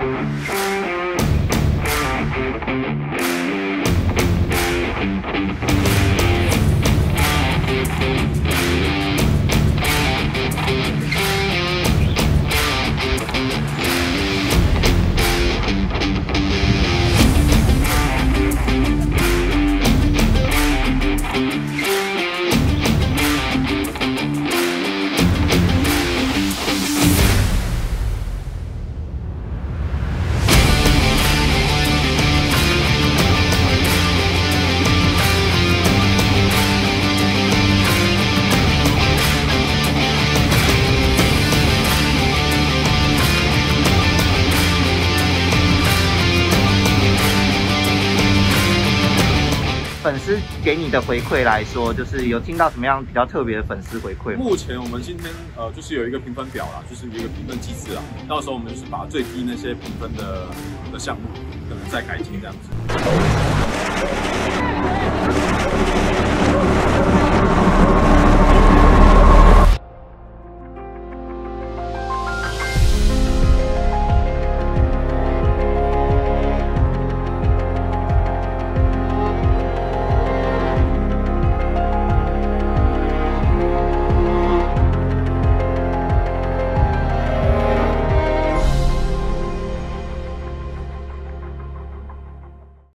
粉丝给你的回馈来说，就是有听到什么样比较特别的粉丝回馈吗？ 目前我们今天就是有一个评分表啦，就是有一个评分机制啦，到时候我们就是把最低那些评分的项目可能再改进这样子。